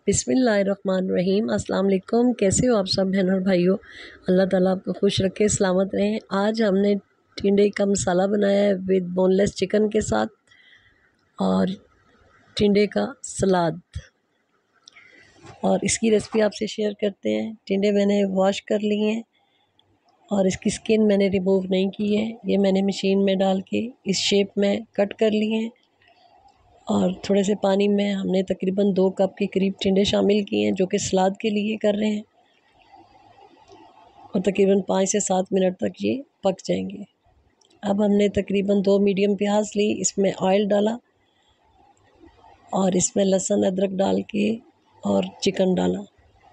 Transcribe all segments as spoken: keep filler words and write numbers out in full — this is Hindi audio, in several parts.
बिस्मिल्लाहिर्रहमानिर्रहीम। अस्सलाम वालेकुम। कैसे हो आप सब बहन और भाइयों? अल्लाह ताला आपको खुश रखे, सलामत रहें। आज हमने टिंडे का मसाला बनाया है विद बोनलेस चिकन के साथ और टिंडे का सलाद, और इसकी रेसिपी आपसे शेयर करते हैं। टिंडे मैंने वॉश कर लिए हैं और इसकी स्किन मैंने रिमूव नहीं की है। ये मैंने मशीन में डाल के इस शेप में कट कर लिए हैं और थोड़े से पानी में हमने तकरीबन दो कप के करीब टिंडे शामिल किए हैं, जो कि सलाद के लिए कर रहे हैं, और तकरीबन पाँच से सात मिनट तक ये पक जाएंगे। अब हमने तकरीबन दो मीडियम प्याज ली, इसमें ऑयल डाला और इसमें लहसुन अदरक डाल के और चिकन डाला।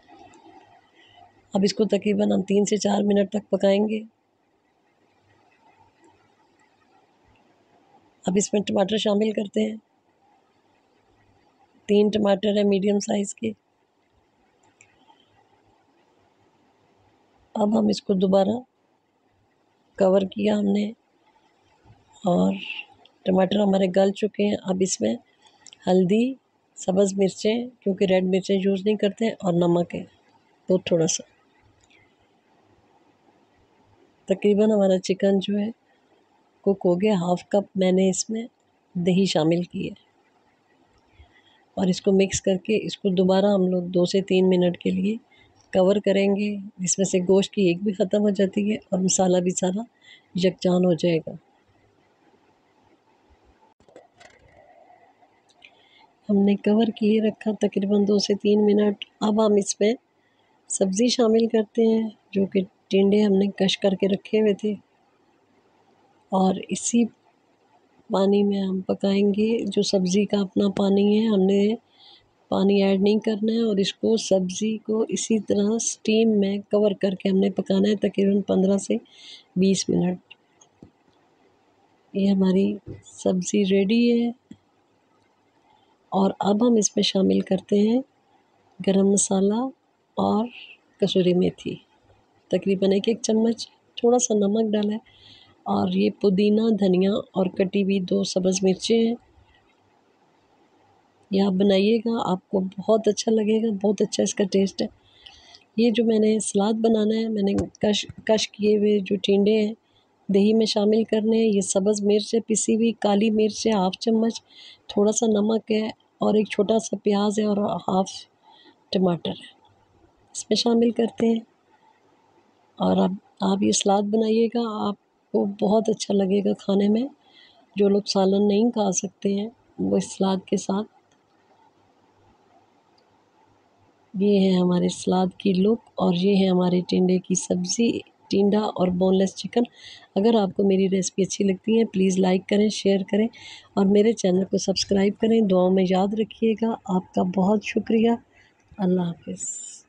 अब इसको तकरीबन हम तीन से चार मिनट तक पकाएंगे। अब इसमें टमाटर शामिल करते हैं। तीन टमाटर है मीडियम साइज़ के। अब हम इसको दोबारा कवर किया हमने और टमाटर हमारे गल चुके हैं। अब इसमें हल्दी, सब्ज़ मिर्चें, क्योंकि रेड मिर्चें यूज़ नहीं करते हैं, और नमक है तो थोड़ा सा। तकरीबन हमारा चिकन जो है कुक हो गया। हाफ़ कप मैंने इसमें दही शामिल की है और इसको मिक्स करके इसको दोबारा हम लोग दो से तीन मिनट के लिए कवर करेंगे, जिसमें से गोश्त की एक भी ख़त्म हो जाती है और मसाला भी सारा यकजान हो जाएगा। हमने कवर किए रखा तकरीबन दो से तीन मिनट। अब हम इसमें सब्ज़ी शामिल करते हैं, जो कि टिंडे हमने कश करके रखे हुए थे, और इसी पानी में हम पकाएंगे। जो सब्ज़ी का अपना पानी है, हमने पानी ऐड नहीं करना है, और इसको सब्ज़ी को इसी तरह स्टीम में कवर करके हमने पकाना है तकरीबन पंद्रह से बीस मिनट। ये हमारी सब्ज़ी रेडी है और अब हम इसमें शामिल करते हैं गरम मसाला और कसूरी मेथी, तकरीबन एक एक चम्मच। थोड़ा सा नमक डाला है, और ये पुदीना, धनिया और कटी हुई दो सब्ज़ मिर्चें हैं। ये आप बनाइएगा, आपको बहुत अच्छा लगेगा, बहुत अच्छा इसका टेस्ट है। ये जो मैंने सलाद बनाना है, मैंने कश कश किए हुए जो टिंडे हैं दही में शामिल करने हैं। ये सब्ज़ मिर्च है पिसी हुई, काली मिर्च है हाफ़ चम्मच, थोड़ा सा नमक है, और एक छोटा सा प्याज है, और हाफ़ टमाटर है, इसमें शामिल करते हैं। और अब आप ये सलाद बनाइएगा, आपको बहुत अच्छा लगेगा खाने में। जो लोग सालन नहीं खा सकते हैं वो इस सलाद के साथ। ये है हमारे सलाद की लुक, और ये है हमारे टिंडे की सब्ज़ी, टिंडा और बोनलेस चिकन। अगर आपको मेरी रेसिपी अच्छी लगती है प्लीज़ लाइक करें, शेयर करें और मेरे चैनल को सब्सक्राइब करें। दुआओं में याद रखिएगा। आपका बहुत शुक्रिया। अल्लाह हाफ़िज़।